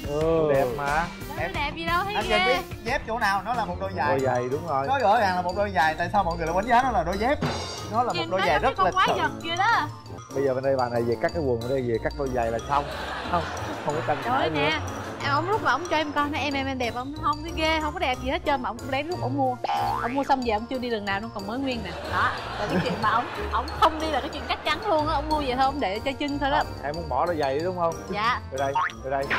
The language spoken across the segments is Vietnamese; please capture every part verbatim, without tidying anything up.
Ừ. Đẹp mà. Em đẹp gì đâu thấy anh ghê. Trinh biết dép chỗ nào nó là một đôi giày. Đôi giày đúng rồi. Nó rõ ràng là một đôi giày, tại sao mọi người lại đánh giá nó là đôi dép? Nó là một đôi giày rất lịch quá sự. giật kia đó. Bây giờ bên đây bạn này về cắt cái quần, ở đây về cắt đôi giày là xong. Không, không có tranh Trời cãi nữa. nè, em ông lúc mà ông cho em coi nói em em em đẹp không, không thấy ghê, không có đẹp gì hết trơn mà ông cũng đến lúc ông mua. Ông mua xong về ông chưa đi lần nào, nó còn mới nguyên nè. Đó, là cái chuyện mà ông ông không đi là cái chuyện chắc chắn luôn á, ông mua về thôi ông để cho chân thôi đó. Em muốn bỏ đôi giày đúng không? Dạ. Từ đây, từ đây.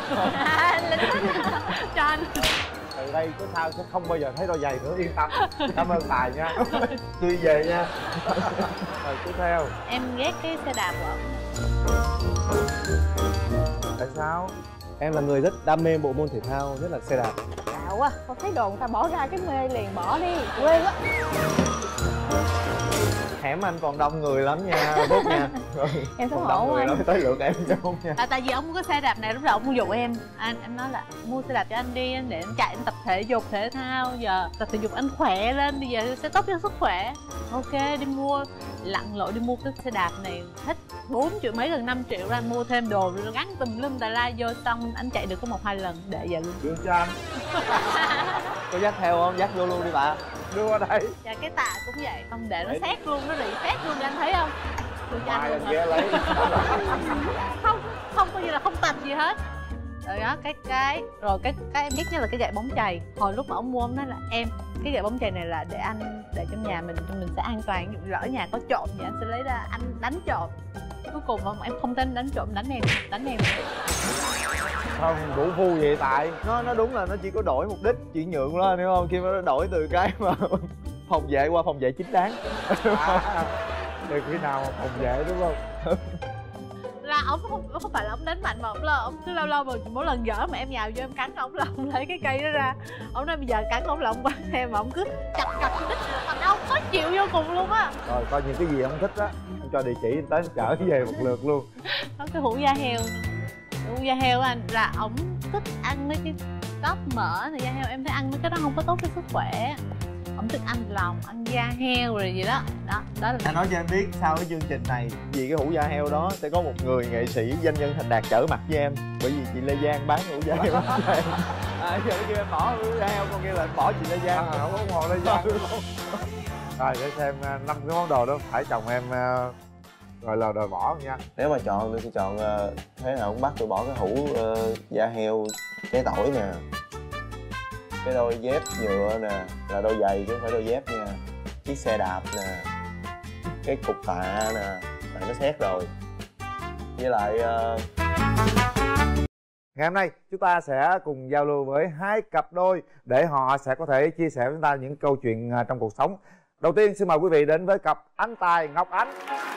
Cho anh. Từ đây có sao sẽ không bao giờ thấy đôi giày nữa, yên tâm. Cảm ơn Tài nha. Tuy về nha. Rồi tiếp theo. Em ghét cái xe đạp của ông. Tại sao? Em là người rất đam mê bộ môn thể thao, nhất là xe đạp. Cạo quá, con thấy đồ người ta bỏ ra cái mê liền bỏ đi, quê quá. Hẻm anh còn đông người lắm nha, Phúc nha. Em xấu Còn đông hổ người anh. lắm, tới lượt em chứ không nha. À, tại vì ông có xe đạp này lúc đầu ông dụ em, anh em nói là mua xe đạp cho anh đi, anh để anh chạy, anh tập thể dục thể thao, giờ tập thể dục anh khỏe lên, bây giờ sẽ tốt cho sức khỏe. Ok, đi mua, lặn lội đi mua cái xe đạp này hết bốn triệu mấy gần năm triệu ra, anh mua thêm đồ rồi gắn tùm lum tà la vô, xong anh chạy được có một hai lần để về luôn. Đưa cho anh. Có dắt theo không? Dắt vô luôn đi bà. Đưa qua đây. Và cái tạ cũng vậy, không để nó xét luôn, nó rỉ xét luôn, anh thấy không? Đưa cho anh luôn ghé lấy. không không coi như là không tập gì hết. Rồi đó, cái cái rồi cái cái em biết nhất là cái gậy bóng chày. Hồi lúc mà ông mua ông nói là em cái gậy bóng chày này là để anh để trong nhà mình mình sẽ an toàn, ví dụ lỡ nhà có trộm thì anh sẽ lấy ra anh đánh trộm. Cuối cùng mà em không tin đánh trộm, đánh em đánh em Không, đủ phu vậy Tài. Nó nó đúng là nó chỉ có đổi mục đích, chuyển nhượng đó anh hiểu không? Khi mà nó đổi từ cái mà phòng vệ qua phòng vệ chính đáng. À, từ khi nào mà phòng vệ đúng không? là ông không không phải là ông đánh mạnh mà ông là ông cứ lâu lâu mà mỗi lần dở mà em nhào vô em cắn ông là ông lấy cái cây đó ra, ông nói bây giờ cắn ông là ông quăng em mà ông cứ chặt chặt đít thành ông khó chịu vô cùng luôn á. Rồi coi những cái gì ông thích á, anh cho địa chỉ tới chở về một lượt luôn. Có cái hũ da heo, hũ da heo anh là ổng thích ăn mấy cái tóp mỡ này, da heo em thấy ăn mấy cái đó không có tốt cho sức khỏe. Ổng thích ăn lòng, ăn da heo rồi gì đó. Đó, đó là Anh nói cho em biết sau cái chương trình này, vì cái hũ da heo đó sẽ có một người nghệ sĩ danh nhân thành đạt trở mặt với em. Bởi vì chị Lê Giang bán hũ da heo. À, giờ kêu em bỏ hũ da heo, con kia là em bỏ chị Lê Giang. À, không có ủng hộ Lê Giang. Rồi để xem năm cái món đồ đó phải chồng em uh, gọi là đòi bỏ không nha. Nếu mà chọn tôi sẽ chọn uh, thế nào cũng bắt tôi bỏ cái hũ uh, da heo, trái tỏi nè, cái đôi dép nhựa nè, là đôi giày chứ không phải đôi dép nha, chiếc xe đạp nè, cái cục tạ nè, tại nó xét rồi, với lại uh... Ngày hôm nay chúng ta sẽ cùng giao lưu với hai cặp đôi để họ sẽ có thể chia sẻ với chúng ta những câu chuyện trong cuộc sống. Đầu tiên xin mời quý vị đến với cặp anh Tài Ngọc Ánh.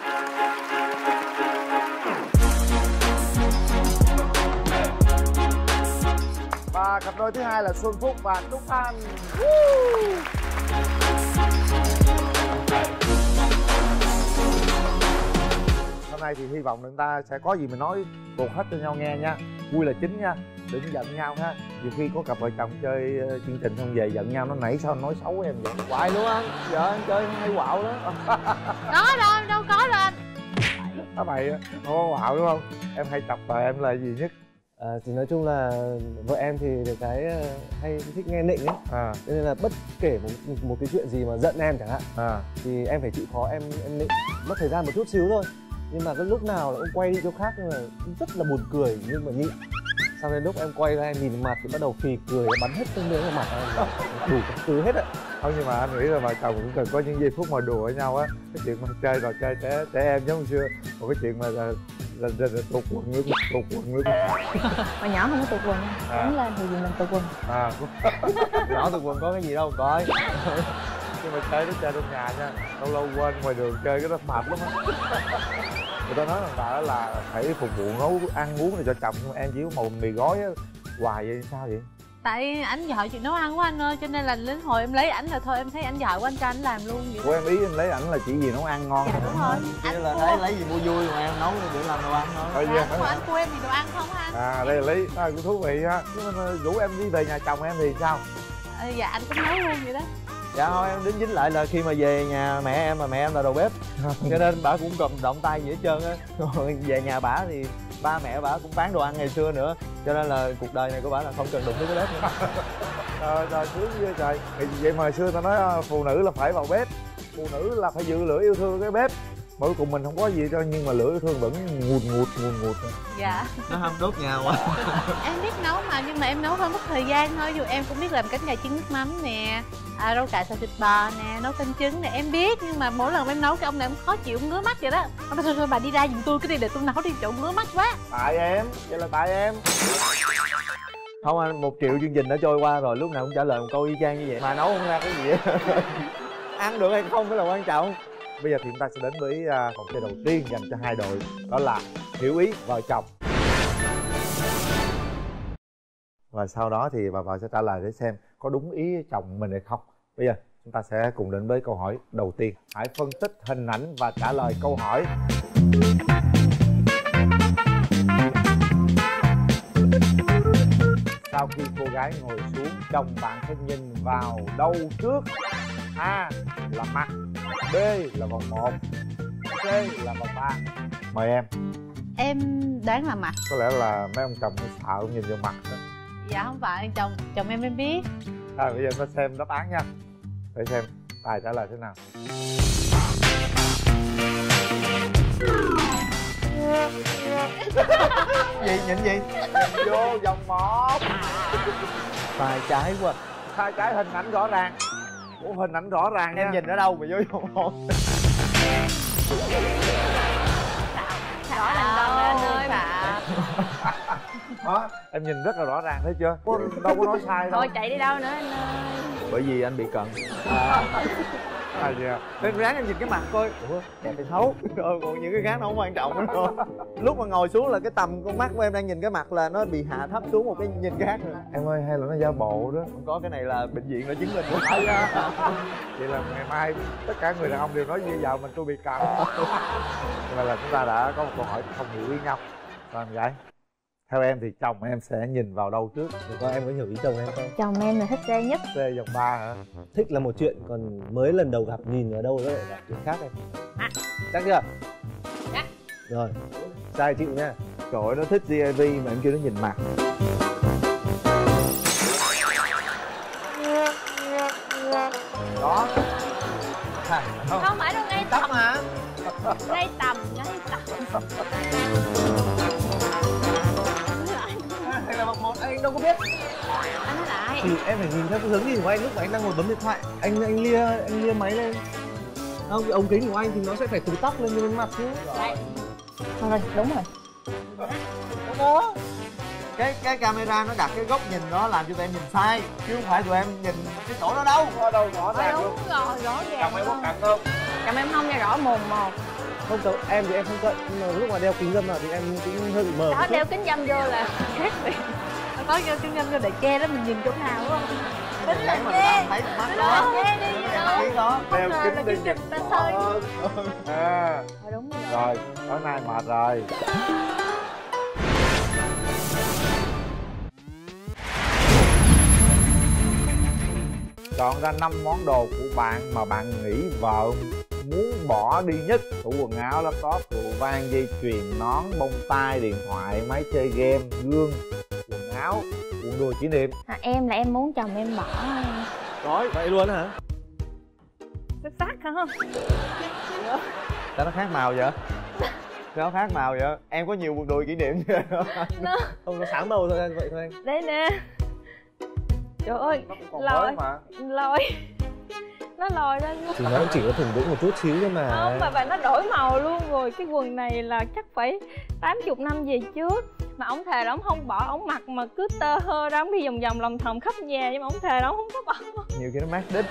Và cặp đôi thứ hai là Xuân Phúc và Trúc Anh. Hôm nay thì hy vọng chúng ta sẽ có gì mình nói tuột hết cho nhau nghe nha. Vui là chính nha, đừng giận nhau ha. Nhiều khi có cặp vợ chồng chơi uh, chương trình xong về giận nhau, nó nãy sao nói xấu em vậy? Hoài luôn anh, vợ anh chơi hay quạo đó. Có đâu, đâu có đâu anh. Đó mày không có quạo đúng không? Em hay chọc vợ em là gì nhất? À, thì nói chung là vợ em thì được cái hay thích nghe nịnh ấy, À, cho nên là bất kể một, một cái chuyện gì mà giận em chẳng hạn à, thì em phải chịu khó em em nịnh, mất thời gian một chút xíu thôi, nhưng mà cái lúc nào là ông quay đi chỗ khác nhưng mà rất là buồn cười nhưng mà nhịn. Sau đến lúc em quay ra em nhìn mặt thì bắt đầu phì cười, bắn hết tương miếng vào mặt em, đủ các thứ hết ạ. không, nhưng mà anh nghĩ là vợ chồng cũng cần có những giây phút mà đùa với nhau á. Cái chuyện mà chơi trò chơi trẻ trẻ em giống hồi xưa, còn cái chuyện mà là là, là, là tuột quần luôn, tuột quần luôn. Mà nhỏ không có tuột quần, À. đứng lên thì mình làm tuột quần. À, Nhỏ từ quần có cái gì đâu coi. nhưng mà chơi nó chơi trong nhà nha, lâu lâu quên ngoài đường chơi cái đó mệt lắm á. Người ta nói rằng bà là phải phục vụ nấu ăn uống này cho chồng, nhưng mà em chỉ có một mì gói á, hoài vậy sao vậy? Tại ảnh giỏi chuyện nấu ăn của anh ơi, cho nên là đến hồi em lấy ảnh là thôi em thấy ảnh giỏi quá anh cho ảnh làm luôn vậy. Của em ý em lấy ảnh là chỉ vì nấu ăn ngon. Dạ đúng rồi. Thế Anh là cua. thấy lấy gì mua vui mà em nấu để làm đồ ăn thôi. Thôi Dạ, dạ. đúng rồi, anh cua em thì đồ ăn không anh? À đây là lý, à, cũng thú vị ha. Nhưng mà rủ em đi về nhà chồng em thì sao? À, dạ anh cũng nấu luôn vậy đó. Dạ thôi em đính dính lại là khi mà về nhà mẹ em mà mẹ em là đầu bếp, cho nên bà cũng cầm động tay gì hết trơn á. Rồi về nhà bả thì ba mẹ bả cũng bán đồ ăn ngày xưa nữa, Cho nên là cuộc đời này của bạn là không cần đụng tới cái bếp nữa. Trời trời sướng ghê trời. Vậy mà hồi xưa ta nói phụ nữ là phải vào bếp, phụ nữ là phải giữ lửa yêu thương cái bếp. Mà cuối cùng mình không có gì cho, nhưng mà lửa yêu thương vẫn ngùn ngụt ngùn ngụt. Dạ. Nó hâm đốt nhà quá. Em biết nấu mà, nhưng mà em nấu hơi mất thời gian thôi. Dù em cũng biết làm cánh gà chiên nước mắm nè, à, rau cải xào thịt bò nè, nấu canh trứng nè, em biết. Nhưng mà mỗi lần em nấu cái ông này em khó chịu, ngứa mắt vậy đó. Thôi thôi, thôi bà đi ra giùm tôi cái đi để tôi nấu đi, chỗ ngứa mắt quá. Tại em, vậy là tại em. Không anh, một triệu chương trình đã trôi qua rồi, lúc nào cũng trả lời một câu y chang như vậy mà nấu không ra cái gì á. Ăn được hay không mới là quan trọng. Bây giờ thì chúng ta sẽ đến với vòng chơi đầu tiên dành cho hai đội. Đó là hiểu ý vợ chồng. Và sau đó thì bà vợ sẽ trả lời để xem có đúng ý chồng mình hay không. Bây giờ chúng ta sẽ cùng đến với câu hỏi đầu tiên. Hãy phân tích hình ảnh và trả lời câu hỏi. Sau khi cô gái ngồi xuống, chồng bạn sẽ nhìn vào đâu trước? A là mặt, B là vòng một, C là vòng ba. Mời em. Em đoán là mặt. Có lẽ là mấy ông chồng sợ nhìn vào mặt đó. Dạ không phải, chồng chồng em em biết. À, bây giờ ta xem đáp án nha, để xem Tài trả lời thế nào. Gì nhìn gì? Nhìn vô vòng một. Sai trái quá. Sai trái hình ảnh rõ ràng. Ủa, hình ảnh rõ ràng nha. Em nhìn ở đâu mà vô vòng một? Rõ ràng đâu anh ơi mà. Đó, em nhìn rất là rõ ràng thấy chưa? Có, đâu có nói sai đâu. Thôi chạy đi đâu nữa anh ơi. Bởi vì anh bị cận. À, à gì à? Nên ráng em nhìn cái mặt coi. Ủa, đẹp hay xấu? Rồi còn những cái khác nó không quan trọng nữa thôi. Lúc mà ngồi xuống là cái tầm con mắt của em đang nhìn cái mặt là nó bị hạ thấp xuống một cái nhìn khác rồi. Em ơi, hay là nó giả bộ đó. Không có, cái này là bệnh viện đã chứng minh. Vậy là ngày mai tất cả người đàn ông đều nói như vợ mình tôi bị cận. Vậy là chúng ta đã có một câu hỏi không hiểu ý nhau. Rồi em gái, theo em thì chồng em sẽ nhìn vào đâu trước? Được coi em có hiểu ý chồng em không? Chồng em là thích C nhất. C vòng ba hả? Thích là một chuyện, còn mới lần đầu gặp nhìn ở đâu đó lại là chuyện khác em. À, chắc chưa? Chắc. Rồi, sai chịu nha. Trời ơi, nó thích giê i vê mà em kêu nó nhìn mặt. Đó. Không, không phải đâu, ngay Tóc tầm mà. ngay tầm ngay tầm. Hay là vòng một, anh đâu có biết. Anh nói lại. Thì em phải nhìn theo cái hướng nhìn của anh lúc mà anh đang ngồi bấm điện thoại. Anh anh lia anh lia máy lên. Không, cái ống kính của anh thì nó sẽ phải từ tóc lên đến mặt chứ. Đây. Thôi rồi, đúng rồi. Đúng đó. Cái cái camera nó đặt cái góc nhìn đó làm cho tụi em nhìn sai, chứ không phải tụi em nhìn cái chỗ đó đâu. Ở đâu rõ Thôi ràng đúng luôn. rồi, rõ ràng. Chồng em có luôn. cận không? Chồng em không nha, rõ mồn một. Không, chồng em thì em không cận, nhưng mà lúc mà đeo kính dâm vào thì em cũng hơi bị mờ. Đó, đeo kính dâm vô là khác biệt. Có cái kinh doanh để che đó, mình nhìn chỗ nào đúng không? Tính là Để mà chê. thấy mắt Tính đó. là chê đi chứ đâu. Cái đó. Đeo Không ngờ kính là đi cái nhìn chụp ta soi. À, Thôi đúng rồi. rồi, tối nay mệt rồi. Chọn ra năm món đồ của bạn mà bạn nghĩ vợ muốn bỏ đi nhất. Tủ quần áo, laptop, rượu vang, dây chuyền, nón, bông tai, điện thoại, máy chơi game, gương, quần áo, quần đùi kỷ niệm. À, em là em muốn chồng em bỏ. Nói vậy luôn hả? Xuất sắc hả không? Sao nó khác màu vậy? Sao nó khác màu vậy? Em có nhiều quần đùi kỷ niệm chưa? Nó Không, nó sáng màu thôi anh, vậy thôi anh. đây nè. Trời ơi, Nó cũng còn lòi mới mà. lòi nó lòi ra luôn. Thì nó cũng chỉ có thủng vững một chút xíu thôi mà. Không, mà và nó đổi màu luôn rồi. Cái quần này là chắc phải tám mươi năm về trước. Mà ông thề là ông không bỏ, ông mặc mà cứ tơ hơ ra, ông đi vòng vòng lòng thòng khắp nhà. Nhưng mà ông thề là ông không có bỏ. Nhiều khi nó mát đít.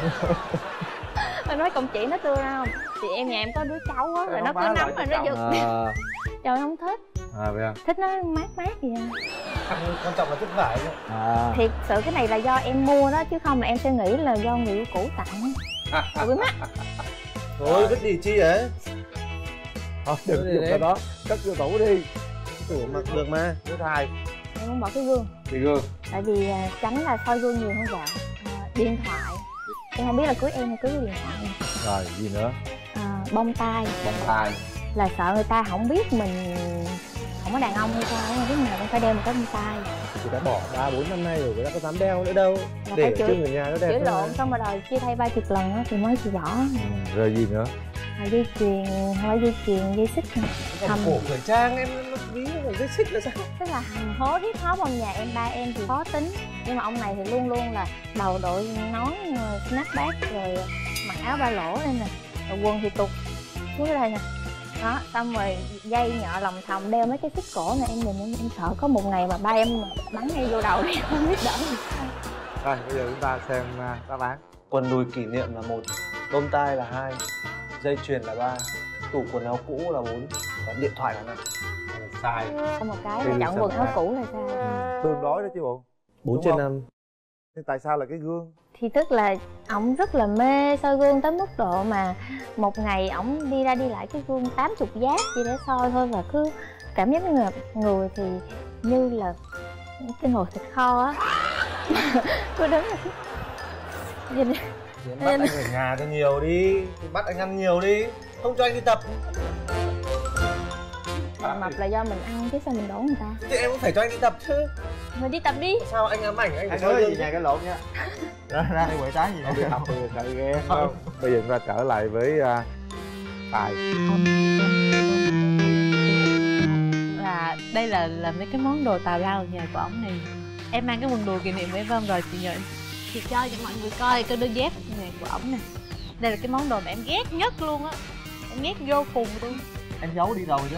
Mà nói công chị nó tưa ra không? Thì em nhà em có đứa cháu á, rồi nó cứ nắm rồi nó giật. À, Trời không thích. À vậy à? Thích nó mát mát vậy à. quan trọng là thích vải thôi. À. Thiệt sự cái này là do em mua đó, chứ không là em sẽ nghĩ là do người yêu cũ tặng. Ủa biết mắt. Thôi vứt đi chi vậy? Thôi đừng Thôi dùng để cái đó, cất vô tủ đi. Tủ mặc được mà. Thứ hai, Em muốn bỏ cái gương. thì gương. Tại vì à, tránh là soi gương nhiều hơn vợ. À, điện thoại. Em không biết là cưới em hay cưới cái điện thoại này. Rồi, gì nữa? À, bông tai. Bông tai. Là sợ người ta không biết mình không có đàn ông hay sao mà lúc nào cũng phải đeo một cái bông tai. Chị đã bỏ ba bốn năm nay rồi, người ta có dám đeo nữa đâu. Mà Để phải ở chửi- trên người nhà nó đẹp Chửi hơn lộn mà. xong rồi đòi chia tay ba chục lần á thì mới chịu bỏ. Rồi gì nữa? Rồi dây chuyền, không phải dây chuyền, dây xích nè. Còn Hầm. cổ thời trang em nó ví là cái xích là sao? Tức là hầm hố hiếp hó ông nhà em, ba em thì khó tính. Nhưng mà ông này thì luôn luôn là đầu đội nón rồi snapback rồi mặc áo ba lỗ lên nè. Rồi quần thì tụt xuống cái đây nè. Đó, xong rồi dây nhợ lòng thòng đeo mấy cái xích cổ này em nhìn em, em sợ có một ngày mà ba em mà bắn ngay vô đầu đi không biết đỡ làm sao. Rồi bây giờ chúng ta xem uh, đáp án. Quần đùi kỷ niệm là một, bông tai là hai, dây chuyền là ba, tủ quần áo cũ là bốn và điện thoại là năm. Sai. Có một cái Thì là chọn sao quần áo mà- cũ là sao? Tương đối đó chứ bộ. bốn Đúng trên không? năm. Nhưng tại sao là cái gương? Thì tức là ổng rất là mê soi gương tới mức độ mà một ngày ổng đi ra đi lại cái gương tám chục giác chỉ để soi thôi, và cứ cảm giác như là người thì như là cái nồi thịt kho á. Cứ đứng là nhìn Thì em bắt anh ở nhà cho nhiều đi, thì bắt anh ăn nhiều đi, không cho anh đi tập. là mập là do mình ăn chứ sao mình đổ người ta. Thì em cũng phải cho anh đi tập chứ. Mình đi tập đi. Sao anh ám ảnh anh phải Hai soi đứa gương gì chứ? nhà cái lộn nha. Ra ra đây quậy trái gì Không đi nè. học bây giờ sợ ghen không? Bây giờ chúng ta trở lại với uh, Tài. Là đây là là mấy cái món đồ tào lao ở nhà của ổng này. Em mang cái quần đùi kỷ niệm của em không rồi chị nhờ em chị cho cho mọi người coi cái đôi dép này của ổng nè. Đây là cái món đồ mà em ghét nhất luôn á, em ghét vô cùng luôn. Em giấu đi rồi chứ.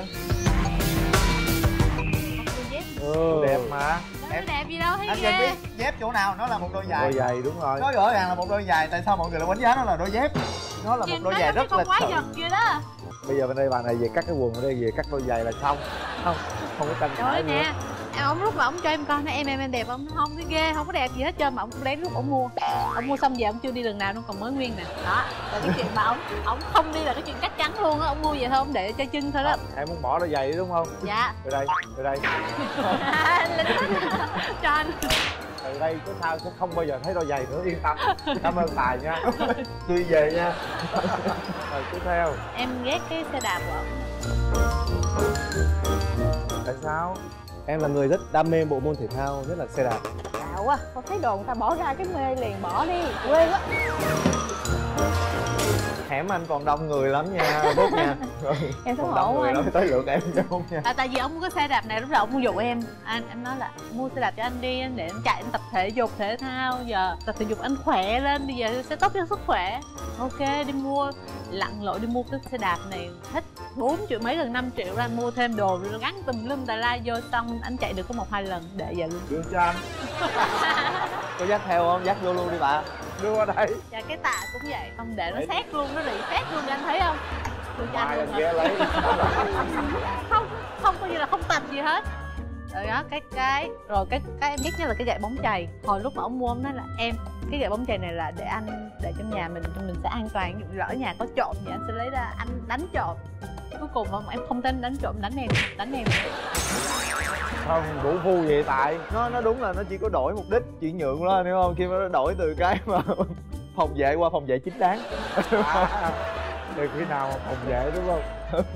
Mặc đôi dép Ừ. Đẹp mà. nó có đẹp gì đâu thấy Anh ghê. nhìn biết dép chỗ nào nó là một đôi giày. Đôi giày đúng rồi. Nói rõ ràng là một đôi giày, tại sao mọi người lại đánh giá nó là đôi dép? Nó là một Nhìn đôi nó giày giống như rất con lịch quái sự. vật vậy đó. Bây giờ bên đây bà này về cắt cái quần, bên đây về cắt đôi giày là xong. Không, không có tranh Trời ơi cãi nữa. nè, em ông lúc mà ông cho em coi nói em em em đẹp, ông không thấy ghê, không có đẹp gì hết trơn mà ông cũng đáng lúc ông mua. Ông mua xong về ông chưa đi lần nào luôn, còn mới nguyên nè. Đó, là cái chuyện mà ông ông không đi là cái chuyện chắc chắn luôn á, ông mua về thôi ông để cho chân thôi đó. Em muốn bỏ đôi giày đúng không? Dạ. Từ đây, từ đây, Linh cho anh. từ đây có sao sẽ không bao giờ thấy đôi giày nữa, yên tâm. Cảm ơn Tài nha. Tôi về nha. Rồi tiếp theo, Em ghét cái xe đạp của ông. tại sao? Em là người rất đam mê bộ môn thể thao, nhất là xe đạp. Dạo quá, con thấy đồ người ta bỏ ra cái mê liền bỏ đi, quê quá. Hẻm anh còn đông người lắm nha, Bút nha. Em xấu Còn hổ đông người anh. lắm, tới lượt em chứ không nha. À, tại vì ông có xe đạp này lúc đầu ông mua dụ em anh em nói là mua xe đạp cho anh đi anh để anh chạy anh tập thể dục thể thao, giờ tập thể dục anh khỏe lên, bây giờ sẽ tốt cho sức khỏe. Ok đi mua, lặn lội đi mua cái xe đạp này hết bốn triệu mấy gần năm triệu ra, anh mua thêm đồ rồi gắn tùm lum tà la vô, xong anh chạy được có một hai lần để về luôn. Đưa cho anh, Có dắt theo không? Dắt vô luôn đi bà. đưa qua đây. Và cái tạ cũng vậy, không để nó Đấy. xét luôn, nó rỉ xét luôn, anh thấy không? Đưa cho anh Mai luôn anh hả? ghé lấy. Không, không coi như là không tập gì hết. Rồi đó, cái cái rồi cái cái em biết nhất là cái gậy bóng chày. Hồi lúc mà ông mua ông nói là em cái gậy bóng chày này là để anh để trong nhà mình mình sẽ an toàn, ví dụ lỡ nhà có trộm thì anh sẽ lấy ra anh đánh trộm. Cuối cùng không, em không tin đánh trộm, đánh em đánh em Không, đủ phu vậy Tài. Nó nó đúng là nó chỉ có đổi mục đích chuyển nhượng đó, anh hiểu không? Khi mà nó đổi từ cái mà phòng vệ qua phòng vệ chính đáng. À, từ khi nào mà phòng vệ đúng không?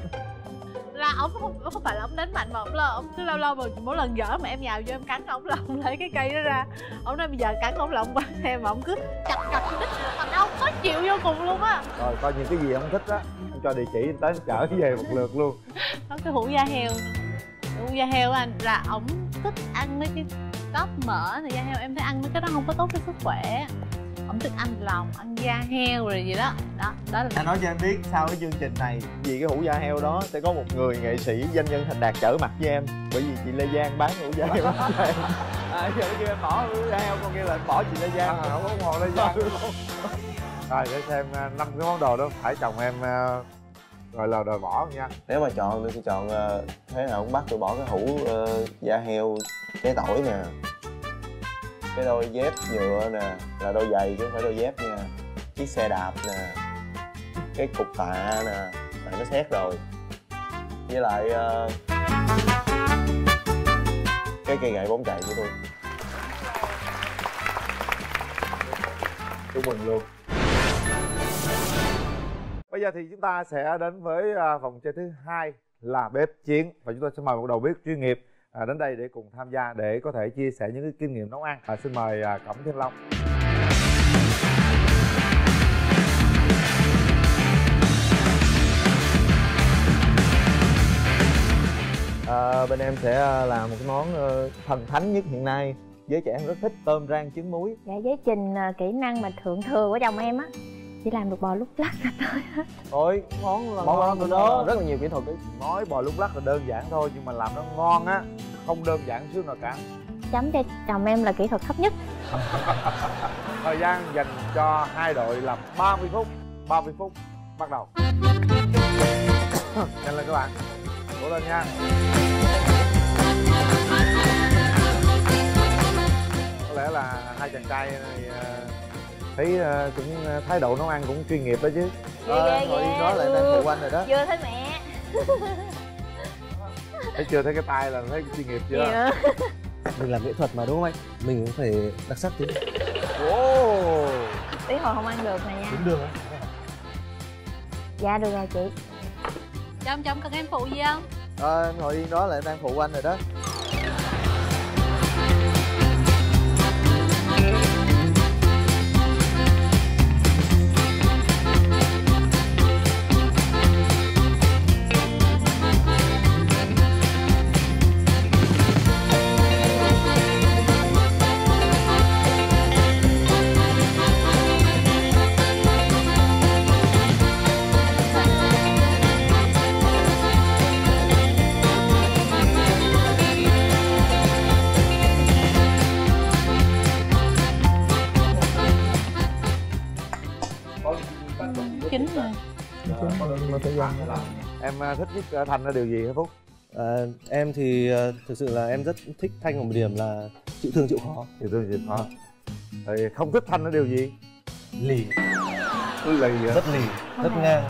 là ông không không phải là ông đánh mạnh mà ông là ông cứ lâu lâu mà mỗi lần dở mà em nhào vô em cắn ông là ông lấy cái cây đó ra, ông nói bây giờ cắn ông là ông bắn em mà ông cứ chặt chặt đít mà đau khó chịu vô cùng luôn á. Rồi coi những cái gì ông thích á, em cho địa chỉ em tới chở về một lượt luôn. Có cái hũ da heo, hũ da heo anh là ổng thích ăn mấy cái tóp mỡ này, da heo em thấy ăn mấy cái đó không có tốt cho sức khỏe. Ổng thích ăn lòng, ăn da heo rồi gì đó, đó đó là Anh nói cho em biết sau cái chương trình này, vì cái hũ da heo đó sẽ có một người nghệ sĩ danh nhân thành đạt trở mặt với em, bởi vì chị Lê Giang bán hũ da heo cho em. À, giờ kêu em bỏ hũ da heo con kia là em bỏ chị Lê Giang. À, không có ngồi đây ra. Rồi để xem năm cái món đồ đó phải chồng em uh, gọi là đòi bỏ không nha. Nếu mà chọn tôi sẽ chọn uh, thế nào cũng bắt tôi bỏ cái hũ uh, da heo trái tỏi nè, cái đôi dép nhựa nè, là đôi giày chứ không phải đôi dép nha, chiếc xe đạp nè, cái cục tạ nè, tại nó xét rồi, với lại uh, cái cây gậy bóng chày của tôi. Chúc mừng luôn. Bây giờ thì chúng ta sẽ đến với uh, vòng chơi thứ hai là bếp chiến. Và chúng tôi sẽ mời một đầu bếp chuyên nghiệp à, đến đây để cùng tham gia, để có thể chia sẻ những cái kinh nghiệm nấu ăn. à, Xin mời à, Cẩm Thiên Long. À, bên em sẽ làm một cái món uh, thần thánh nhất hiện nay, giới trẻ em rất thích, tôm rang trứng muối. Dạ, với trình uh, kỹ năng mà thượng thừa của chồng em á, chỉ làm được bò lúc lắc là tới hết. Ôi, món là Món ngon đó đó, rất là nhiều kỹ thuật đấy. Nói bò lúc lắc là đơn giản thôi, nhưng mà làm nó ngon á, không đơn giản xíu nào cả. Chấm cho chồng em là kỹ thuật thấp nhất. Thời gian dành cho hai đội là ba mươi phút. ba mươi phút, bắt đầu. Nhanh lên các bạn, cố lên nha. Có lẽ là hai chàng trai này thấy cũng thái độ nấu ăn cũng chuyên nghiệp đó chứ. Ghê ghê Thôi ghê nói lại đang phụ anh rồi đó. Chưa thấy mẹ. Thấy chưa, thấy cái tay là thấy chuyên nghiệp chưa? Dạ. Mình làm nghệ thuật mà đúng không anh? Mình cũng phải đặc sắc tí. Wow. Tí hồi không ăn được mà nha. Đúng được á. Dạ được rồi chị. Chồng chồng cần em phụ gì không? Ờ, em ngồi yên đó lại đang phụ anh rồi đó. Chín rồi. Em thích nhất ở Thanh ở điều gì hả Phúc? À, em thì uh, thực sự là em rất thích Thanh ở một điểm là chịu thương chịu khó. Chịu thương chịu khó. Thì không thích Thanh ở điều gì? Lì. Cứ lì vậy? Rất lì, rất ngang.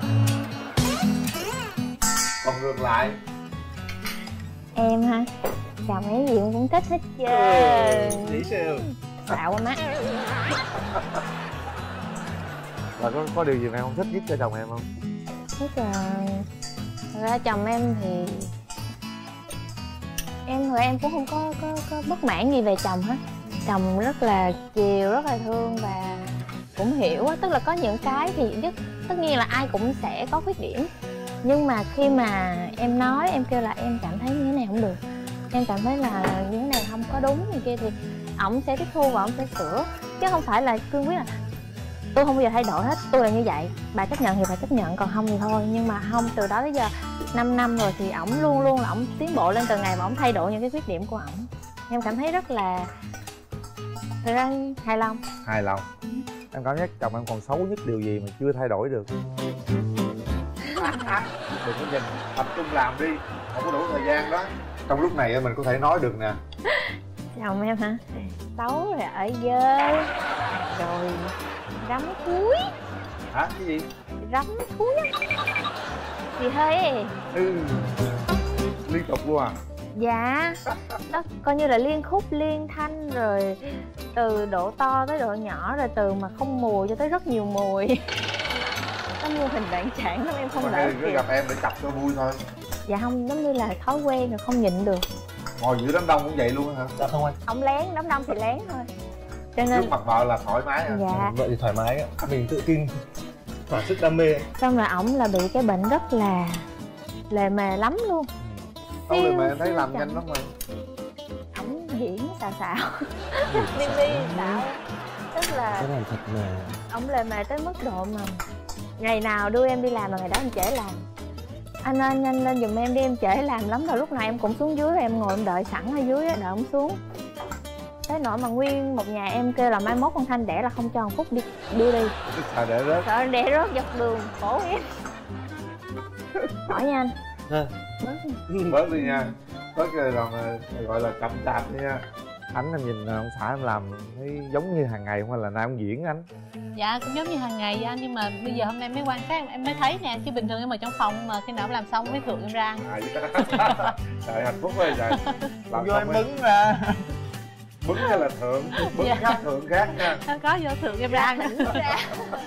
Còn ngược lại? Em ha, chồng ấy gì cũng thích hết trơn. Lý siêu. Xạo quá má. Và có, có điều gì mà em không thích nhất cho chồng em không? Thích là... Thật ra chồng em thì... Em hồi em cũng không có, có, có bất mãn gì về chồng hết. Chồng rất là chiều, rất là thương và cũng hiểu á. Tức là có những cái thì tất, tất nhiên là ai cũng sẽ có khuyết điểm. Nhưng mà khi mà em nói, em kêu là em cảm thấy như thế này không được, em cảm thấy là như thế này không có đúng như kia, thì ổng sẽ tiếp thu và ổng sẽ sửa. Chứ không phải là cương quyết là tôi không bao giờ thay đổi hết, tôi là như vậy, bà chấp nhận thì bà chấp nhận, còn không thì thôi. Nhưng mà không, từ đó tới giờ năm năm rồi thì ổng luôn luôn là ổng tiến bộ lên từng ngày và ổng thay đổi những cái khuyết điểm của ổng. Em cảm thấy rất là thật ra hài lòng. Hài lòng. Em cảm giác chồng em còn xấu nhất điều gì mà chưa thay đổi được? Đừng có nhìn, tập trung làm đi, không có đủ thời gian đó. Trong lúc này mình có thể nói được nè. Chồng em hả? Xấu rồi ở dơ, rồi rắm thúi. Hả? Cái gì? Rắm thúi á. Gì hơi. Ừ. Liên tục luôn à? Dạ. Đó coi như là liên khúc, liên thanh, rồi từ độ to tới độ nhỏ, rồi từ mà không mùi cho tới rất nhiều mùi. Nó mô hình đoạn trạng lắm, em không đỡ cứ kịp. gặp em để chọc cho vui thôi. Dạ không, giống như là thói quen rồi không nhịn được. Ngồi giữa đám đông cũng vậy luôn hả? Dạ không anh. Ông lén, đám đông thì lén thôi. Cho nên Trước mặt vợ là thoải mái à? dạ. Vợ thì thoải mái ạ. Mình tự tin, thỏa sức đam mê. Xong rồi ổng là bị cái bệnh rất là lề mề lắm luôn. Đâu rồi mà em Siêu, thấy siêu làm chậm. nhanh lắm mà. Ổng diễn xào xạo, bi bi xạo. Tức là Cái làm thật là ổng lề mề tới mức độ mà ngày nào đưa em đi làm là ngày đó em trễ làm. Anh ơi nhanh lên giùm em đi, em trễ làm lắm rồi. Lúc nào em cũng xuống dưới, em ngồi em đợi sẵn ở dưới, đợi ổng xuống. Tới nỗi mà nguyên một nhà em kêu là mai mốt con Thanh đẻ là không cho một phút đi đưa đi. Sợ để rớt. Sợ đẻ rớt dọc đường, khổ em. Hỏi nha anh. à. Bớt đi nha. Bớt rồi làm gọi là chậm chạp đi nha. Ánh em nhìn ông xã em làm thấy giống như hàng ngày không hay là nay ông diễn anh? Dạ cũng giống như hàng ngày vậy anh, nhưng mà bây giờ hôm nay mới quan sát em mới thấy nè, chứ bình thường em ở trong phòng mà khi nào em làm xong mới thượng em ra ăn. À, trời hạnh phúc ơi trời. Làm Vô em xong bứng ra. bứng hay là thượng? Bứng Dạ. khác thượng khác nha. Có vô thượng em ra ăn.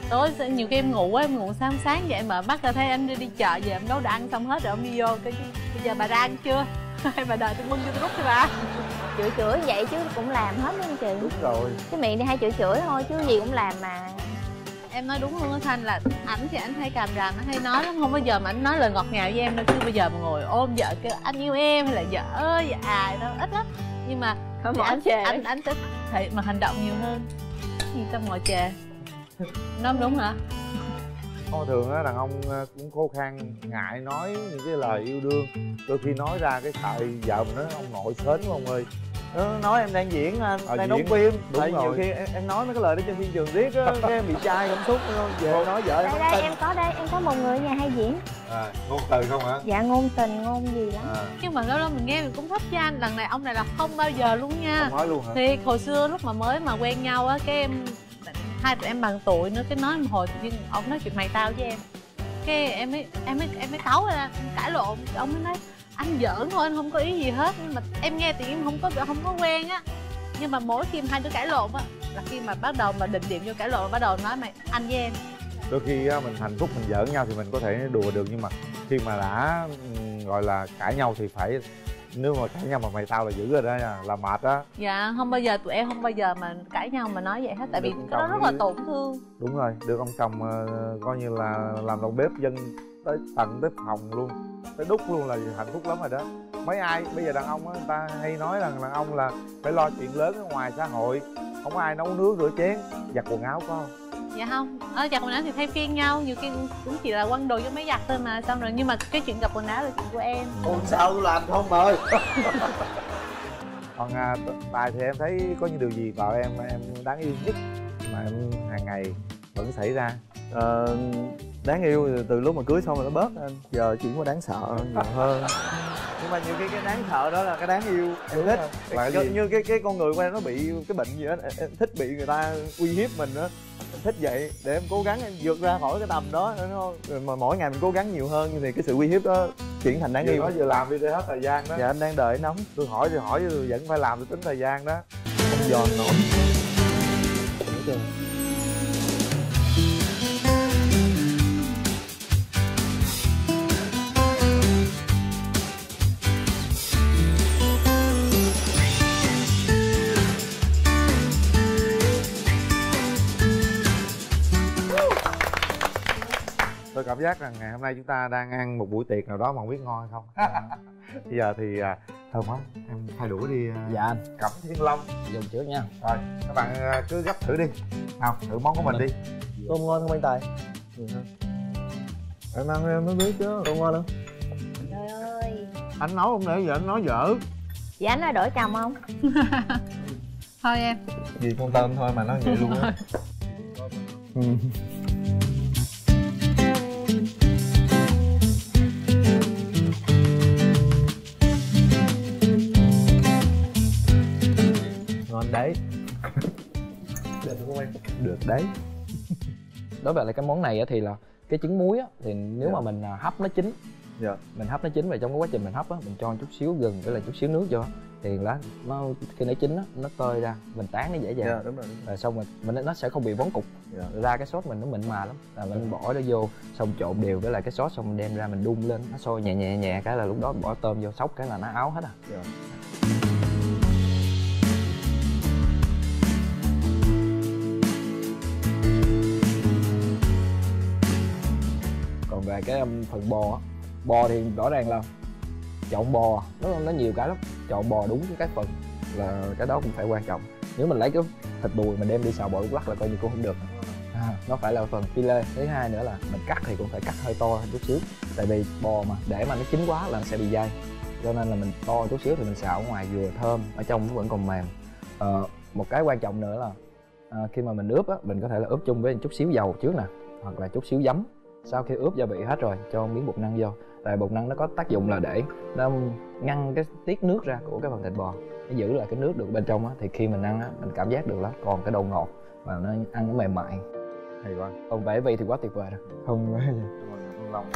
tối nhiều khi em ngủ á, em ngủ sáng sáng vậy mà bắt ra thấy anh đi đi chợ về em nấu đồ ăn xong hết rồi ông đi vô cái bây giờ bà ra ăn chưa hay bà đợi tôi bưng cho tôi rút cho bà. Chửi chửi vậy chứ cũng làm hết đúng không chị? Đúng rồi. Cái miệng đi hay chửi chửi thôi chứ gì cũng làm mà. Em nói đúng luôn á Thanh, là ảnh thì ảnh hay càm ràm, nó hay nói lắm, không bao giờ mà ảnh nói lời ngọt ngào với em đâu. Chứ bây giờ mà ngồi ôm vợ kêu anh yêu em hay là vợ ơi vợ ai đâu, ít lắm. Nhưng mà thì anh anh anh sẽ thể mà hành động nhiều hơn. Gì sao ngồi chè nói không đúng hả? Thông thường á, đàn ông cũng khô khan, ngại nói những cái lời yêu đương. Đôi khi nói ra cái sợ vợ mình nói ông nội sến quá ông ơi. Nó nói em đang diễn anh, à, đang đóng diễn. phim. Đúng Tại rồi. nhiều khi em, em nói mấy cái lời đó trên phim trường riết á, cái em bị chai cảm xúc không? Về em nói vợ em Đây không đây tin. em có đây, em có một người ở nhà hay diễn. À, ngôn từ không hả? Dạ ngôn tình ngôn gì lắm. À, Nhưng mà lâu lâu mình nghe mình cũng thích cho anh. Lần này ông này là không bao giờ luôn nha. không nói luôn hả? Thì hồi xưa lúc mà mới mà quen nhau á, cái em hai tụi em bằng tuổi nữa, cái nói một hồi tự nhiên ông nói chuyện mày tao với em, cái em mới em mới em mới cáu ra em cãi lộn. Ông mới nói anh giỡn thôi, anh không có ý gì hết. Nhưng mà em nghe thì em không có không có quen á. Nhưng mà mỗi khi hai đứa cãi lộn á là khi mà bắt đầu mà định điểm vô cãi lộn, bắt đầu nói mày anh với em. Đôi khi á, mình hạnh phúc mình giỡn nhau thì mình có thể đùa được, nhưng mà khi mà đã ừm, gọi là cãi nhau thì phải, nếu mà cãi nhau mà mày tao là dữ rồi đó nha, là mệt á. Dạ không bao giờ tụi em không bao giờ mà cãi nhau mà nói vậy hết, tại vì Được cái đó chồng rất là như- tổn thương. Đúng rồi, được ông chồng uh, coi như là làm đầu bếp dân tới tận tới phòng luôn, tới đúc luôn là hạnh phúc lắm rồi đó. Mấy ai bây giờ đàn ông á, người ta hay nói rằng đàn ông là phải lo chuyện lớn ở ngoài xã hội, không có ai nấu nướng rửa chén giặt quần áo có không? Dạ không, ở giặt quần áo thì thay phiên nhau, nhiều khi cũng chỉ là quăng đồ cho máy giặt thôi mà, xong rồi. Nhưng mà cái chuyện giặt quần áo là chuyện của em. Ôi sao tôi làm không ơi. Còn à, Tài thì em thấy có những điều gì vợ em em đáng yêu nhất mà em hàng ngày vẫn xảy ra? Ờ, đáng yêu thì từ lúc mà cưới xong rồi nó bớt anh, giờ chuyển qua đáng sợ nhiều hơn. Nhưng mà nhiều khi cái đáng sợ đó là cái đáng yêu em thích. Là cái Như, gì? như cái cái con người của em nó bị cái bệnh gì đó, em, em thích bị người ta uy hiếp mình á. Em thích vậy để em cố gắng em vượt ra khỏi cái tầm đó, đúng không? Rồi mà mỗi ngày mình cố gắng nhiều hơn thì cái sự uy hiếp đó chuyển thành đáng Vừa yêu. nói vừa làm đi để hết thời gian đó. Dạ anh đang đợi nóng. Tôi hỏi thì hỏi tôi vẫn phải làm, tôi tính thời gian đó. Không giòn nổi. Hiểu chưa? Tôi cảm giác rằng ngày hôm nay chúng ta đang ăn một buổi tiệc nào đó mà không biết ngon hay không. Bây giờ thì à, thơm quá, em thay đũa đi. À, Dạ anh, Cẩm Thiên Long. dùng trước nha. Rồi các bạn à, cứ gấp thử đi, nào thử món của mình đi. Tôm ngon không anh Tài? Em ăn em mới biết chứ. Tôm ngon không? Trời ơi. Anh nói không để giờ anh nói dở. Dạ anh nói đổi chồng không? Thôi em. Gì con tôm thôi mà nó vậy luôn á. Ừ. Ngon đấy. Được không anh? Được đấy. Đối với lại cái món này á thì là cái trứng muối á, thì nếu Dạ. mà mình à, hấp nó chín, Dạ. mình hấp nó chín và trong cái quá trình mình hấp á, mình cho chút xíu gừng với lại chút xíu nước vô thì lá nó khi nó chín á, nó tơi ra, mình tán nó dễ dàng. Dạ đúng rồi. Đúng rồi. Rồi xong rồi mình nó sẽ không bị vón cục. Dạ. Ra cái sốt mình nó mịn mà lắm, là mình bỏ nó vô xong trộn đều với lại cái sốt, xong mình đem ra mình đun lên, nó sôi nhẹ nhẹ nhẹ cái là lúc đó bỏ tôm vô xóc cái là nó áo hết à. Dạ. Còn về cái um, phần bò á, bò thì rõ ràng là chọn bò nó nó nhiều cái lắm, chọn bò đúng cái phần là cái đó cũng phải quan trọng. Nếu mình lấy cái thịt đùi mình đem đi xào bò lúc lắc là coi như cũng không được. À, nó phải là phần filet. Thứ hai nữa là mình cắt thì cũng phải cắt hơi to hơn chút xíu, tại vì bò mà để mà nó chín quá là nó sẽ bị dai, cho nên là mình to chút xíu thì mình xào ở ngoài vừa thơm, ở trong nó vẫn còn mềm. Ờ, một cái quan trọng nữa là à, khi mà mình ướp á, mình có thể là ướp chung với một chút xíu dầu trước nè, hoặc là chút xíu giấm. Sau khi ướp gia vị hết rồi cho miếng bột năng vô, tại bột năng nó có tác dụng là để nó ngăn cái tiết nước ra của cái phần thịt bò, nó giữ lại cái nước được bên trong á, thì khi mình ăn á mình cảm giác được là còn cái độ ngọt và nó ăn nó mềm mại. Hay quá. Còn về vị thì quá tuyệt vời rồi. Không. Thiên Long.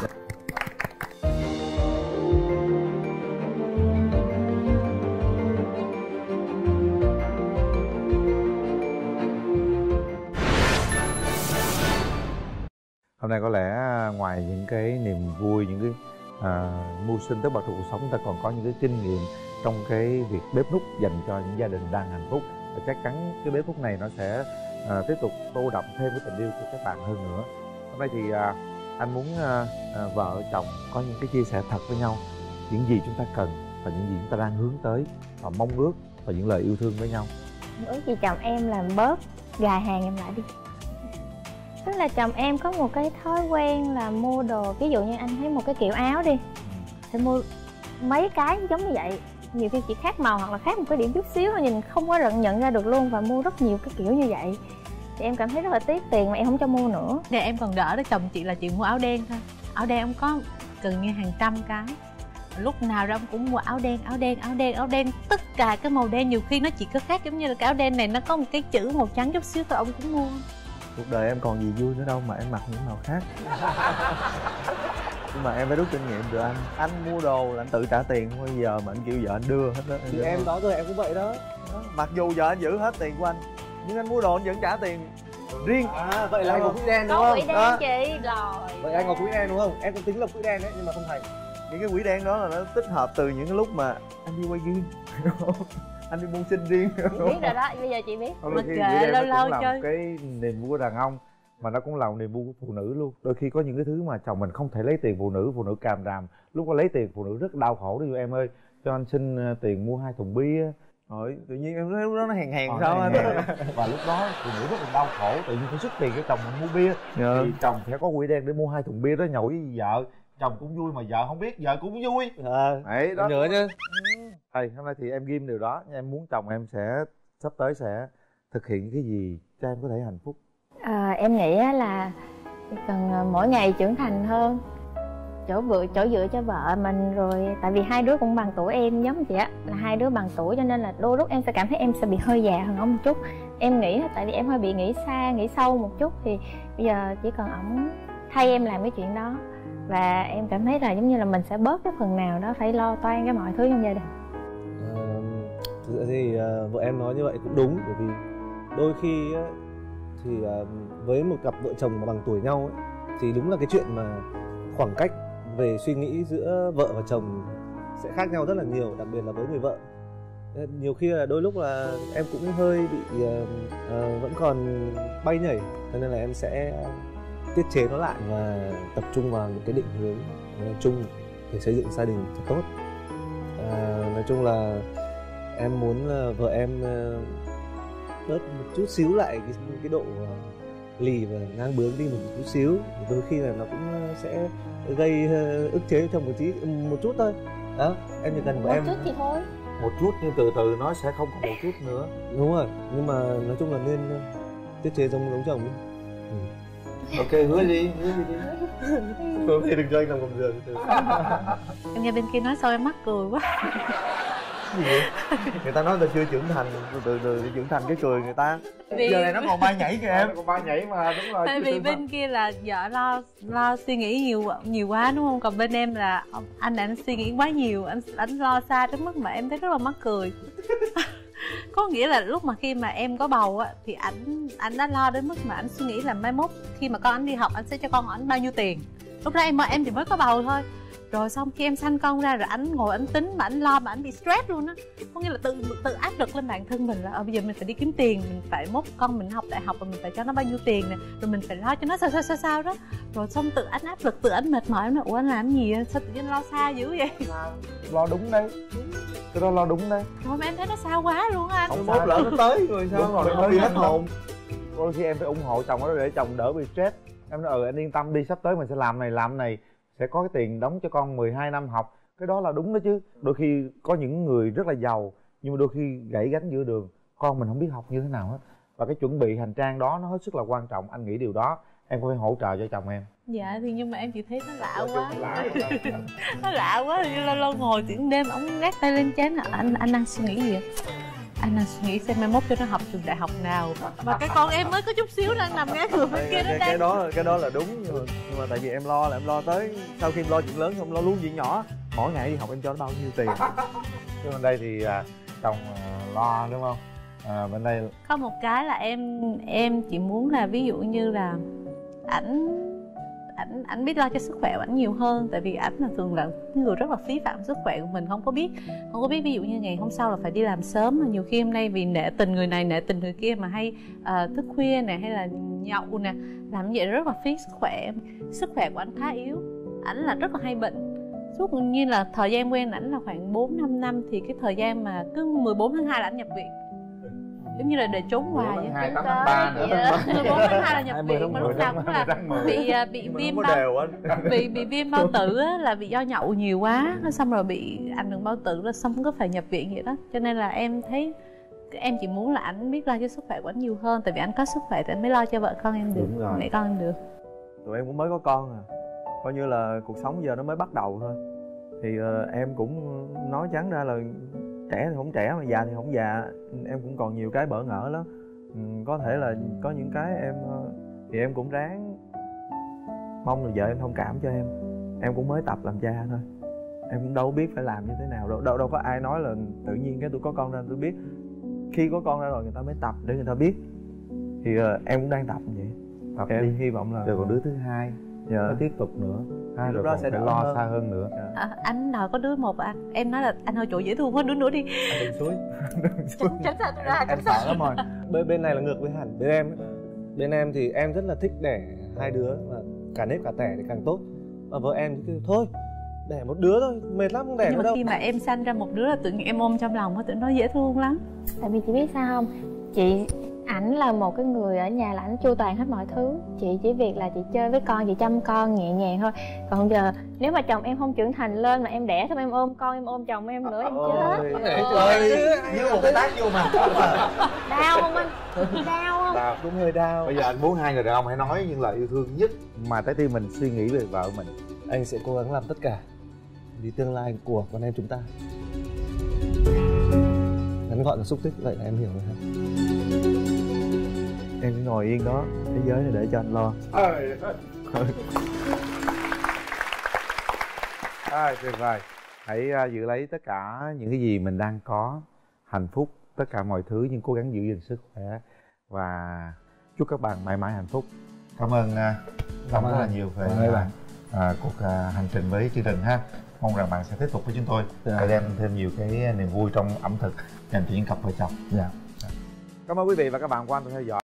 hôm nay có lẽ ngoài những cái niềm vui, những cái à, mưu sinh tất bật trong cuộc sống, ta còn có những cái kinh nghiệm trong cái việc bếp núc dành cho những gia đình đang hạnh phúc. Và chắc chắn cái bếp núc này nó sẽ à, tiếp tục tô đậm thêm cái tình yêu của các bạn hơn nữa. Hôm nay thì à, anh muốn à, à, vợ chồng có những cái chia sẻ thật với nhau, những gì chúng ta cần và những gì chúng ta đang hướng tới và mong ước, và những lời yêu thương với nhau. Ước gì chồng em làm bớt gài hàng em lại đi. Tức là chồng em có một cái thói quen là mua đồ, ví dụ như anh thấy một cái kiểu áo đi thì mua mấy cái giống như vậy, nhiều khi chỉ khác màu hoặc là khác một cái điểm chút xíu thôi, nhìn không có nhận nhận ra được luôn, và mua rất nhiều cái kiểu như vậy thì em cảm thấy rất là tiếc tiền mà em không cho mua nữa. Để em còn đỡ đó, chồng chị là chị mua áo đen thôi. Áo đen ông có gần như hàng trăm cái, lúc nào ra ông cũng mua áo đen, áo đen, áo đen, áo đen, tất cả cái màu đen. Nhiều khi nó chỉ có khác giống như là cái áo đen này nó có một cái chữ màu trắng chút xíu thôi ông cũng mua. Cuộc đời em còn gì vui nữa đâu mà em mặc những màu khác. Nhưng mà em phải rút kinh nghiệm từ anh. Anh mua đồ là anh tự trả tiền, không bao giờ mà anh kêu vợ anh đưa hết đó. Thì em đó rồi em cũng vậy đó. Đó. Mặc dù vợ anh giữ hết tiền của anh, nhưng anh mua đồ anh vẫn trả tiền riêng. À vậy là anh có quỹ đen đúng Có không? quỹ đen Đó. chị rồi. Vậy anh có quỹ đen đúng không? Em cũng tính lập quỹ đen đấy nhưng mà không thành. Những cái quỹ đen đó là nó tích hợp từ những cái lúc mà anh đi quay riêng, anh đi mưu sinh riêng. Chị biết rồi đó, bây giờ chị biết. Đôi Mà khi kệ, vậy lâu nó lâu cũng là chơi. một cái niềm vui của đàn ông, mà nó cũng là một niềm vui của phụ nữ luôn. Đôi khi có những cái thứ mà chồng mình không thể lấy tiền phụ nữ, phụ nữ càm ràm, lúc có lấy tiền phụ nữ rất đau khổ. Ví dụ em ơi, cho anh xin tiền mua hai thùng bia. Rồi tự nhiên em thấy lúc đó nó hèn hèn Ờ, sao nó anh. hèn hèn. Và lúc đó phụ nữ rất là đau khổ, tự nhiên phải xuất tiền cho chồng mình mua bia. Dạ. Thì chồng sẽ có quỹ đen để mua hai thùng bia đó nhậu với vợ. Chồng cũng vui mà vợ không biết, vợ cũng vui. À, Đấy đó. nhớ nhá. Thầy, hôm nay thì em ghim điều đó, em muốn chồng em sẽ sắp tới sẽ thực hiện cái gì cho em có thể hạnh phúc. À, em nghĩ á là cần mỗi ngày trưởng thành hơn, chỗ dựa chỗ dựa cho vợ mình. Rồi tại vì hai đứa cũng bằng tuổi em, giống chị á, là hai đứa bằng tuổi, cho nên là đôi lúc em sẽ cảm thấy em sẽ bị hơi già hơn ổng một chút. Em nghĩ tại vì em hơi bị nghĩ xa, nghĩ sâu một chút, thì bây giờ chỉ cần ổng thay em làm cái chuyện đó, và em cảm thấy là giống như là mình sẽ bớt cái phần nào đó phải lo toan cái mọi thứ trong gia đình. À, thực ra thì uh, vợ em nói như vậy cũng đúng, bởi vì đôi khi á, thì uh, với một cặp vợ chồng mà bằng tuổi nhau ấy, thì đúng là cái chuyện mà khoảng cách về suy nghĩ giữa vợ và chồng sẽ khác nhau rất là nhiều, đặc biệt là với người vợ. Nhiều khi là đôi lúc là em cũng hơi bị uh, uh, vẫn còn bay nhảy, cho nên là em sẽ tiết chế nó lại và tập trung vào những cái định hướng uh, chung để xây dựng gia đình thật tốt. Uh, nói chung là em muốn uh, vợ em uh, bớt một chút xíu lại cái, cái độ uh, lì và ngang bướng đi một chút xíu. Đôi khi là nó cũng uh, sẽ gây uh, ức chế trong một tí một chút thôi. Đó, em chỉ cần Một của em chút thì thôi. Một chút nhưng từ từ nó sẽ không còn một chút nữa. đúng rồi, nhưng mà nói chung là nên uh, tiết chế giống giống chồng đi. Ok, hứa đi, hứa đi. Không thì đừng cho anh nằm gầm giường. Em nghe bên kia nói sao em mắc cười quá. Gì vậy? Người ta nói người ta chưa trưởng thành, từ từ từ trưởng thành cái cười người ta. Vì- Giờ này nó còn bay nhảy kìa em. Còn ba nhảy mà, đúng rồi. Tại vì bên kia là vợ lo lo suy nghĩ nhiều nhiều quá đúng không? Còn bên em là ông- anh anh suy nghĩ quá nhiều, anh anh lo xa đến mức mà em thấy rất là mắc cười. Có nghĩa là lúc mà khi mà em có bầu á thì ảnh ảnh đã lo đến mức mà anh suy nghĩ là mai mốt khi mà con anh đi học anh sẽ cho con ảnh bao nhiêu tiền. Lúc đó em em thì mới có bầu thôi. Rồi xong khi em sanh con ra rồi ảnh ngồi ảnh tính mà ảnh lo mà ảnh bị stress luôn á. Có nghĩa là tự tự áp lực lên bản thân mình là ờ bây giờ mình phải đi kiếm tiền, mình phải mốt con mình học đại học rồi mình phải cho nó bao nhiêu tiền nè, rồi mình phải lo cho nó sao sao sao sao đó. Rồi xong tự ảnh áp lực, tự ảnh mệt mỏi, em nói ủa anh làm gì sao tự nhiên lo xa dữ vậy. Lo đúng đấy. Cái đó lo đúng đấy. Rồi mà em thấy nó xa quá luôn á anh. Không mốt lỡ nó tới rồi sao? Đúng rồi, Mình nó không bị tới hết hồn. Đôi khi em phải ủng hộ chồng đó để chồng đỡ bị stress. Em nói ừ anh yên tâm đi, sắp tới mình sẽ làm này làm này, sẽ có cái tiền đóng cho con mười hai năm học. Cái đó là đúng đó chứ. Đôi khi có những người rất là giàu nhưng mà đôi khi gãy gánh giữa đường, con mình không biết học như thế nào hết. Và cái chuẩn bị hành trang đó nó hết sức là quan trọng. Anh nghĩ điều đó em có phải hỗ trợ cho chồng em. Dạ thì nhưng mà em chỉ thấy nó lạ quá. Lạ. Nó lạ quá, thì lâu lâu ngồi tiễn đêm ổng gác tay lên trán là anh anh đang suy nghĩ gì vậy? Anh đang suy nghĩ xem mai mốt cho nó học trường đại học nào. Mà cái con em mới có chút xíu đang nằm ngay người bên kia nó cái, đang cái đó cái đó là đúng, nhưng mà, nhưng mà tại vì em lo là em lo tới sau khi em lo chuyện lớn không lo luôn chuyện nhỏ. Mỗi ngày đi học em cho nó bao nhiêu tiền. Chứ bên đây thì à, chồng à, lo đúng không? À, bên đây có một cái là em em chỉ muốn là ví dụ như là ảnh ảnh ảnh biết lo cho sức khỏe của ảnh nhiều hơn, tại vì ảnh là thường là người rất là phí phạm sức khỏe của mình, không có biết không có biết ví dụ như ngày hôm sau là phải đi làm sớm, mà nhiều khi hôm nay vì nể tình người này nể tình người kia mà hay uh, thức khuya nè, hay là nhậu nè, làm như vậy rất là phí sức khỏe. Sức khỏe của ảnh khá yếu, ảnh là rất là hay bệnh. Suốt như là thời gian quen ảnh là khoảng bốn năm năm, thì cái thời gian mà cứ mười bốn tháng hai là ảnh nhập viện, giống như là để trốn hoài vậy. hai tám tháng ba nữa. mười bốn tháng hai là nhập viện, mà lúc nào cũng là bị bị viêm bao bị bị viêm bao tử á, là bị do nhậu nhiều quá, xong rồi bị ảnh hưởng bao tử, là xong cứ phải nhập viện vậy đó. Cho nên là em thấy em chỉ muốn là ảnh biết lo cho sức khỏe của ảnh nhiều hơn, tại vì anh có sức khỏe thì anh mới lo cho vợ con em được, mẹ con em được. Tụi em cũng mới có con à, coi như là cuộc sống giờ nó mới bắt đầu thôi. Thì uh, em cũng nói trắng ra là trẻ thì không trẻ mà già thì không già, em cũng còn nhiều cái bỡ ngỡ lắm. Ừ, có thể là có những cái em thì em cũng ráng mong là vợ em thông cảm cho em. Em cũng mới tập làm cha thôi, em cũng đâu biết phải làm như thế nào đâu. Đâu đâu có ai nói là tự nhiên cái tôi có con ra tôi biết. Khi có con ra rồi người ta mới tập để người ta biết. Thì uh, em cũng đang tập như vậy. Tập em đi. Hy vọng là rồi còn đứa thứ hai, dạ. nó tiếp tục nữa, hai lúc rồi đó sẽ phải đỡ lo hơn. xa hơn nữa. Dạ. À, anh đòi có đứa một à? Em nói là anh hơi chỗ dễ thương quá, đứa nữa đi. Anh đừng suối. Tránh xa tôi ra, Em sợ lắm rồi. bên bên này là ngược với hẳn bên em ấy. Bên em thì em rất là thích đẻ hai đứa, mà cả nếp cả tẻ thì càng tốt. Mà vợ em thì kêu thôi đẻ một đứa thôi, mệt lắm không đẻ Nhưng nữa mà đâu. khi mà em sanh ra một đứa là tự nhiên em ôm trong lòng, tự nó dễ thương lắm. Tại vì chị biết sao không, chị ảnh là một cái người ở nhà là ảnh chu toàn hết mọi thứ. Chị chỉ việc là chị chơi với con, chị chăm con nhẹ nhàng thôi. Còn giờ nếu mà chồng em không trưởng thành lên mà em đẻ xong em ôm con, em ôm chồng em nữa, em chết. Trời, như một cái tác vô mặt. Đau không anh? Đau không? Đau. Cũng hơi đau. Bây giờ anh muốn hai người đàn ông hãy nói những lời yêu thương nhất mà trái tim mình suy nghĩ về vợ mình. Anh sẽ cố gắng làm tất cả vì tương lai của con em chúng ta. Ngắn gọn là xúc tích, vậy là em hiểu rồi hả? Em cứ ngồi yên đó, thế giới này để cho anh lo. À, tuyệt vời. Hãy uh, giữ lấy tất cả những cái gì mình đang có, hạnh phúc, tất cả mọi thứ, nhưng cố gắng giữ gìn sức khỏe và chúc các bạn mãi mãi hạnh phúc. Cảm ơn uh, Long rất là nhiều về uh, uh, cuộc uh, hành trình với chương trình ha. Mong rằng bạn sẽ tiếp tục với chúng tôi để đem thêm nhiều cái niềm vui trong ẩm thực dành cho những cặp vợ chồng. Dạ. Cảm ơn quý vị và các bạn quan tâm theo dõi.